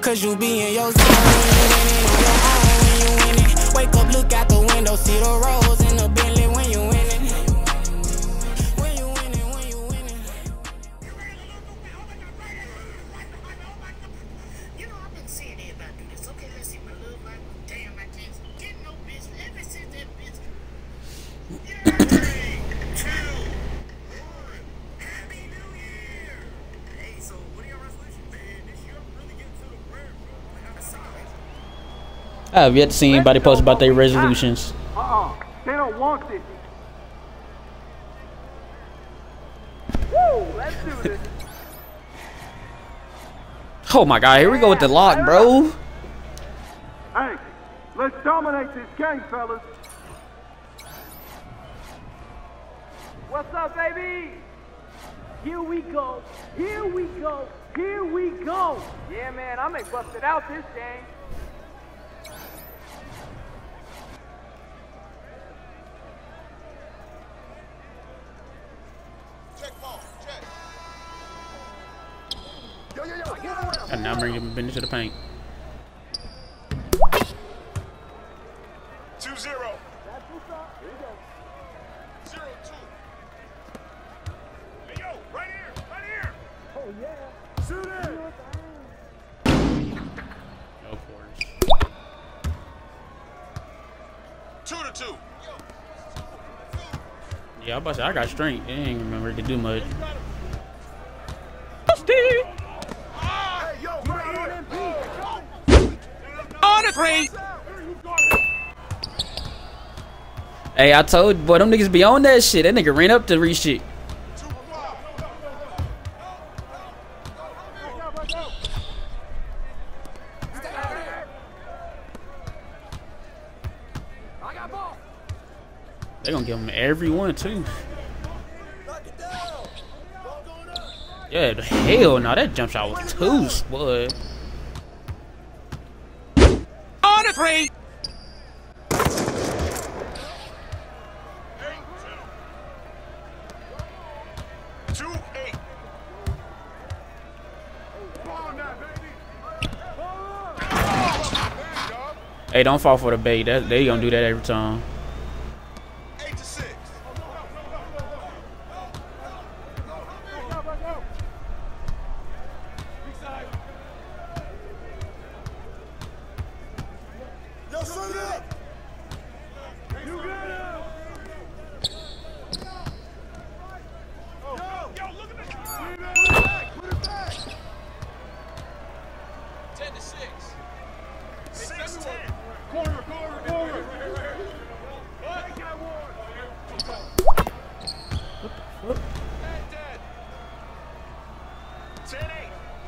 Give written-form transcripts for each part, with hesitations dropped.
Cause you be in your zone when you winning. Wake up, look out the window, see the rose in the Bentley when you winning. When you winning, when you winning. You know, I've been seeing everybody do this. Okay, let's see my little life. Damn, I can't get no business. Ever since that business. Yeah, 3, 2, 1. Happy New Year. Hey, so what are your resolutions, man? This year I'm really getting to the prayer, bro. Like, I saw it. I have yet to see anybody post about their resolutions. They don't want this. Woo! Let's do this. Oh my god, here we go with the lock, bro. Hey, let's dominate this game, fellas. What's up, baby? Here we go. Here we go. Here we go. Yeah, man, I may bust it out this game. And now bring him into the paint. 2-0. 0-2. Hey, yo, right here, right here. Oh, yeah. Shoot it. Go for it. 2-2. Yeah, I'm about to say, I got strength. They ain't remember to do much. On the three. Hey, I told boy, them niggas be on that shit. That nigga ran up to reach shit. They gonna give him every one too. Yeah, hell no, that jump shot was too spud. On the three. 2-8. Hey, don't fall for the bait. They gonna do that every time. 8-6. Yo, shoot it up. You got it. Yo, look at this. Put it back. 10-6. 6-10. Corner. What? 10-8.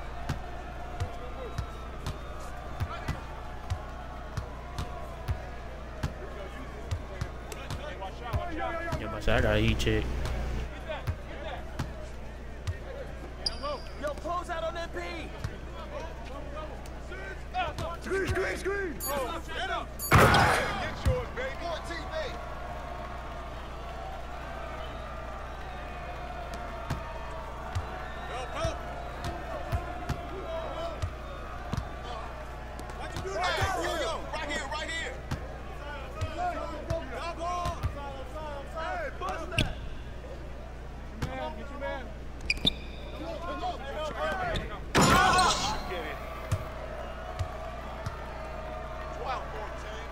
Yeah, but I got a heat check. Yo, close out on that P. Screen. Oh, get up. Get yours, baby. 14, baby. Help. Why'd you do that? Yo, right here. Hey, bust that. Get your man. Get it. 12-14.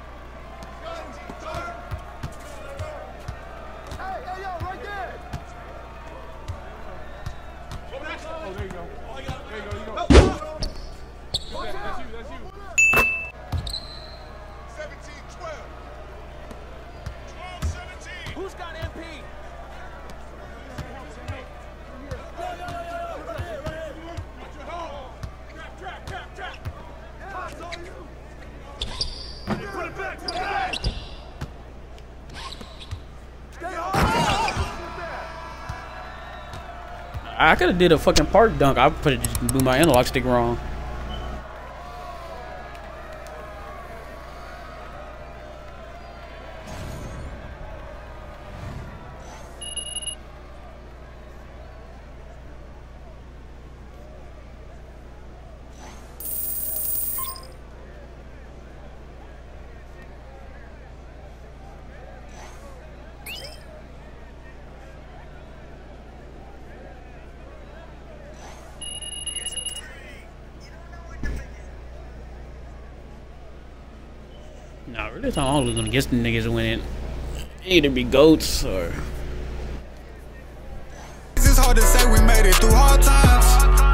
Hey, yo, right there. Oh, there you go. There you go. That's you. 17-12. 12-17. Who's got MP? Trap. Pass on you. Put it back. Stay on. I could have did a fucking park dunk. I put it just blew my analog stick wrong. Nah, really, time I'm only gonna guess the niggas winning. Either be goats or. It's hard to say we made it through hard times.